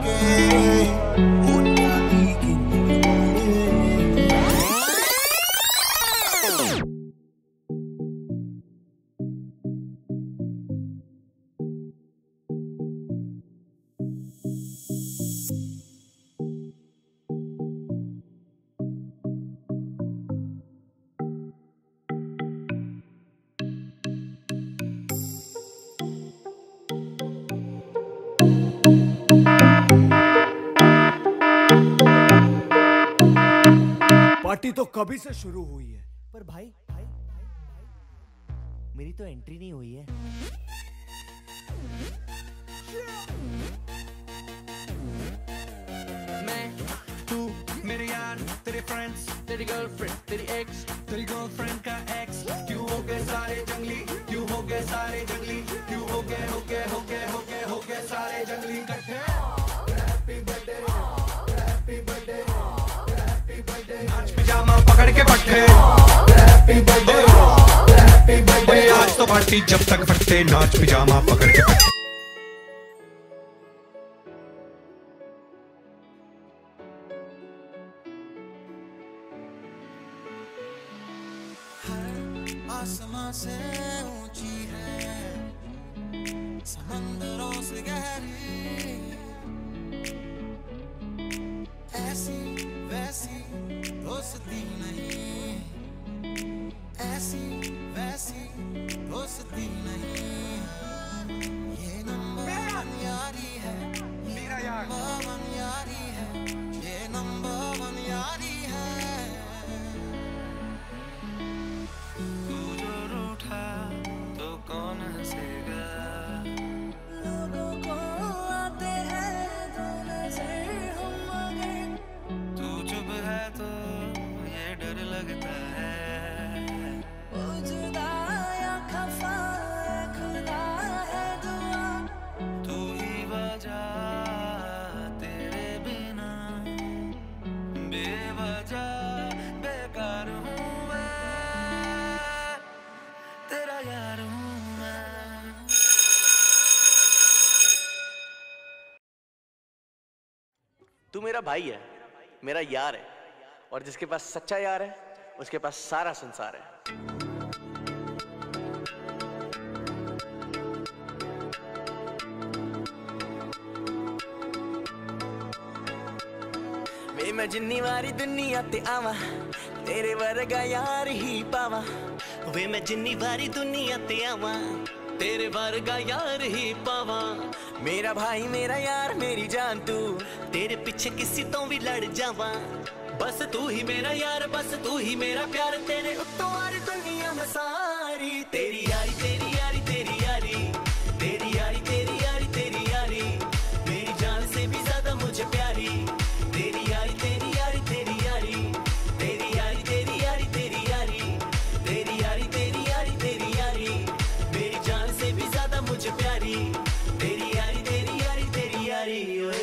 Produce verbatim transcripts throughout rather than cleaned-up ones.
Party तो कभी से शुरू हुई है, पर भाई भाई भाई भाई मेरी तो एंट्री नहीं हुई है। मैं तू मेरे यार, तेरे फ्रेंड्स, तेरी गर्लफ्रेंड, तेरी एक्स, तेरी गर्लफ्रेंड का एक्स, क्यों हो गए सारे जंगली, क्यों हो गए सारे जंगली, क्यों हो गए हो गए हो गए हो गए हो गए सारे जंगली इकट्ठे। Happy birthday, happy birthday, happy birthday, आज पिजामा पकड़ के पट्टे। हैप्पी बर्थडे, हैप्पी बर्थडे, आज तो पार्टी जब तक फटते, नाच पिजामा पकड़ के पट्टे। आसमां से ऊंची है, समंदरों से गहरी, ऐसी वैसी दोस्ती नहीं, ऐसी वैसी दोस्ती नहीं, ये नंबर वन यारी है, ये नंबर वन यारी है, ये नंबर वन यारी है। तो कौन हंसेगा, लोगों को आते हैं दो नजर हम आगे, तू चुप है तो ये डर लगता है, वो जुदा या खफा है, खुदा है दुआ, तू ही वजह तेरे बिना बेवजह बेकार हूँ मैं, तेरा यार हूँ मैं। तू मेरा भाई है, मेरा यार है, और जिसके पास सच्चा यार है उसके पास सारा संसार है। वे मैं जिन्नी वारी दुनिया ते आवा, तेरे वर्गा यार ही पावा, वे मैं जिन्नी वारी दुनिया ते आवा, तेरे वर्गा यार ही पावा, मेरा भाई मेरा यार मेरी जान तू, तेरे पीछे किसी तो भी लड़ जावा, बस तू ही मेरा यार, बस तू ही मेरा प्यार, तेरे उत्तों वारी दुनिया में सारी, तेरी यारी तेरी यारी तेरी यारी, तेरी यारी तेरी यारी तेरी यारी, मेरी जान से भी ज्यादा मुझे प्यारी, तेरी यारी तेरी यारी तेरी यारी, तेरी यारी तेरी यारी तेरी यारी, तेरी यारी तेरी यारी तेरी यारी, मेरी जान से भी ज्यादा मुझे प्यारी, तेरी यारी तेरी यारी तेरी यारी। ओए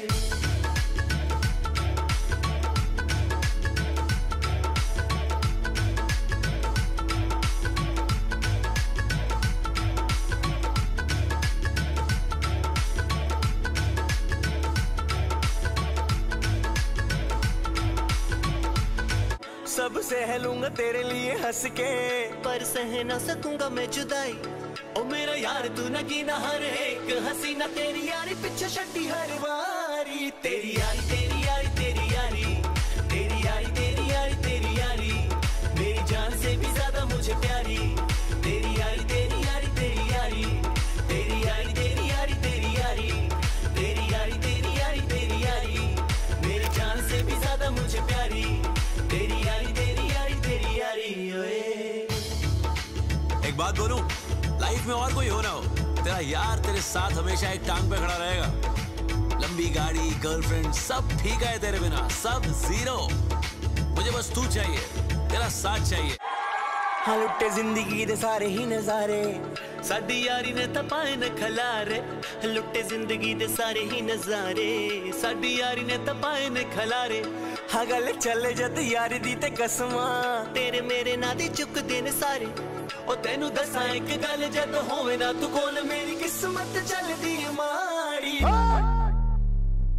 सब सह लूंगा तेरे लिए हंस के, पर सह ना सकूंगा मैं जुदाई, ओ मेरा यार तू न गिना हर एक हसीना, तेरी यारी पीछे छड्डी हर वारी, तेरी यारी तेरी यारी तेरी यारी, तेरी यारी तेरी यारी तेरी यारी, मेरी जान से भी ज्यादा मुझे प्यारी, तेरी यारी तेरी यारी तेरी यारी, तेरी यारी तेरी यारी तेरी यारी, तेरी यारी तेरी यारी तेरी यारी, मेरी जान से भी ज्यादा मुझे प्यारी, तेरी यारी तेरी यारी तेरी यारी। ओए एक बात बोलूं, लाइफ में और कोई हो ना हो, तेरा यार तेरे साथ हमेशा एक टांग पे खड़ा रहेगा, लंबी गाड़ी गर्लफ्रेंड सब ठीक है तेरे बिना, सब जीरो, मुझे बस तू चाहिए, तेरा साथ चाहिए। हाँ लुट्टे जिंदगी दे सारे ही नजारे, साडी यारी ने तपाए न खलारे, लुट्टे जिंदगी दे सारे ही नजारे, साडी यारी ने तपाए न खलारे, हाँ गल चले जद यारी दी ते कसमा, तेरे मेरे ना दी चुक देने सारे, ओ तेनू दसा एक गल जद होवे ना तू कोल, मेरी किस्मत चलदी माड़ी।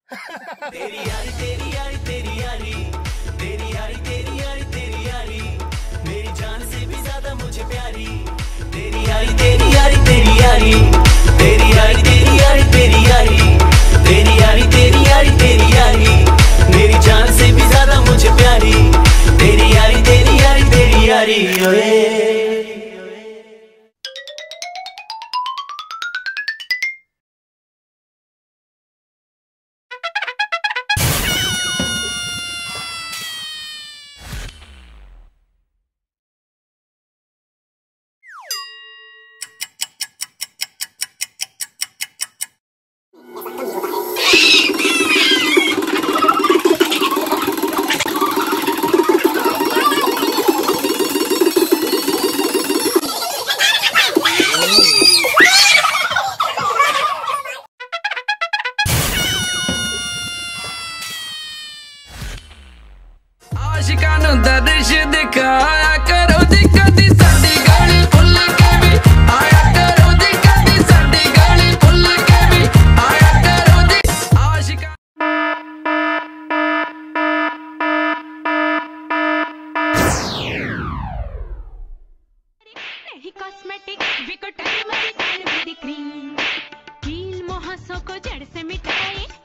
तेरी यारी तेरी यारी तेरी यारी तेरी यारी तेरी यारी तेरी यारी मेरी जान से भी ज्यादा मुझे प्यारी। तेरी यारी तेरी यारी तेरी यारी तेरी यारी तेरी यारी तेरी यारी तेरी यारी तेरी यारी तेरी यारी मेरी जान से भी ज्यादा मुझे प्यारी। तेरी यारी तेरी यारी तेरी यारी ओए। आशिकां नूं दर्श दिखाया करो जी कदी साडी गली भुल के भी आया करो जी कदी साडी गली भुल के भी आया करो जी आशिकां। नहीं cosmetic Vicco turmeric ayurvedic cream कील मुहासों को जड़ से मिटाए।